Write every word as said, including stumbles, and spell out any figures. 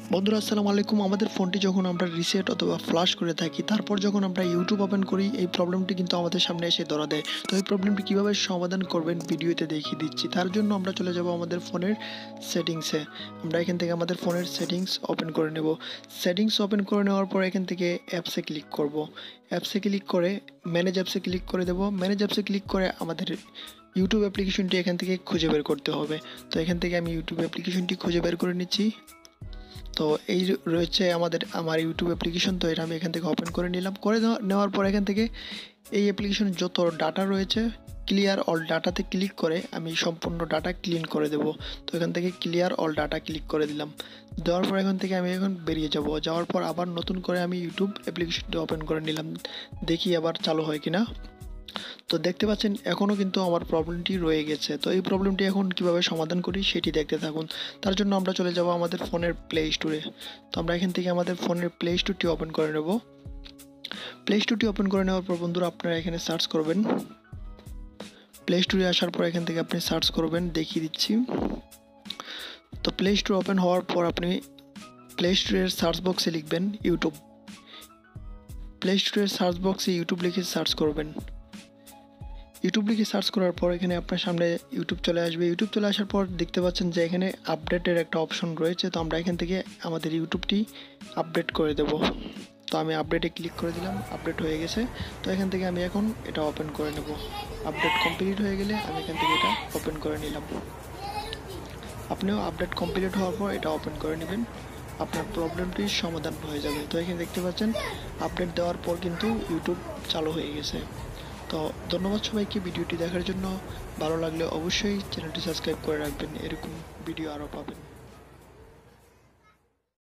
বন্ধুরা আসসালামু আলাইকুম। আমাদের ফোনটি যখন আমরা রিসেট অথবা ফ্লাশ করে থাকি, তারপর যখন আমরা ইউটিউব ওপেন করি, এই প্রবলেমটি কিন্তু আমাদের সামনে এসে ধরা দেয়। তো এই প্রবলেমটি কীভাবে সমাধান করবেন ভিডিওতে দেখিয়ে দিচ্ছি। তার জন্য আমরা চলে যাব আমাদের ফোনের সেটিংসে। আমরা এখান থেকে আমাদের ফোনের সেটিংস ওপেন করে নেব। সেটিংস ওপেন করে নেওয়ার পর এখান থেকে অ্যাপসে ক্লিক করব। অ্যাপসে ক্লিক করে ম্যানেজ অ্যাপসে ক্লিক করে দেব। ম্যানেজ অ্যাপসে ক্লিক করে আমাদের ইউটিউব অ্যাপ্লিকেশনটি এখান থেকে খুঁজে বের করতে হবে। তো এখান থেকে আমি ইউটিউব অ্যাপ্লিকেশনটি খুঁজে বের করে নিচ্ছি। তো এই রয়েছে আমাদের আমার ইউটিউব অ্যাপ্লিকেশন। তো এটা আমি এখান থেকে ওপেন করে নিলাম। করে নেওয়ার পর এখান থেকে এই অ্যাপ্লিকেশনের যত ডাটা রয়েছে ক্লিয়ার অল ডাটাতে ক্লিক করে আমি সম্পূর্ণ ডাটা ক্লিন করে দেব। তো এখান থেকে ক্লিয়ার অল ডাটা ক্লিক করে দিলাম। দেওয়ার পর এখান থেকে আমি এখন বেরিয়ে যাব। যাওয়ার পর আবার নতুন করে আমি ইউটিউব অ্যাপ্লিকেশনটি ওপেন করে নিলাম। দেখি আবার চালু হয় কিনা। তো দেখতে পাচ্ছেন এখনও কিন্তু আমার প্রবলেমটি রয়ে গেছে। তো এই প্রবলেমটি এখন কিভাবে সমাধান করি সেটি দেখতে থাকুন। তার জন্য আমরা চলে যাব আমাদের ফোনের প্লে স্টোরে। তো আমরা এখান থেকে আমাদের ফোনের প্লে স্টোরটি ওপেন করে নেব। প্লে স্টোরটি ওপেন করে নেওয়ার পর বন্ধুরা আপনারা এখানে সার্চ করবেন। প্লে স্টোরে আসার পর এখান থেকে আপনি সার্চ করবেন, দেখিয়ে দিচ্ছি। তো প্লে স্টোর ওপেন হওয়ার পর আপনি প্লে স্টোরের সার্চ বক্সে লিখবেন ইউটিউব। প্লে স্টোরের সার্চ বক্সে ইউটিউব লিখে সার্চ করবেন। ইউটিউব লিখে সার্চ করার পর এখানে আপনার সামনে ইউটিউব চলে আসবে। ইউটিউব চলে আসার পর দেখতে পাচ্ছেন যে এখানে আপডেটের একটা অপশন রয়েছে। তো আমরা এখান থেকে আমাদের ইউটিউবটি আপডেট করে দেব। তো আমি আপডেটে ক্লিক করে দিলাম, আপডেট হয়ে গেছে। তো এখান থেকে আমি এখন এটা ওপেন করে নেব। আপডেট কমপ্লিট হয়ে গেলে আমি এখান থেকে এটা ওপেন করে নিলাম। আপনিও আপডেট কমপ্লিট হওয়ার পর এটা ওপেন করে নেবেন, আপনার প্রবলেমটির সমাধান হয়ে যাবে। তো এখানে দেখতে পাচ্ছেন আপডেট দেওয়ার পর কিন্তু ইউটিউব চালু হয়ে গেছে। তো ধন্যবাদ সবাইকে ভিডিওটি দেখার জন্য। ভালো লাগলে অবশ্যই চ্যানেলটি সাবস্ক্রাইব করে রাখবেন, এরকম ভিডিও আরও পাবেন।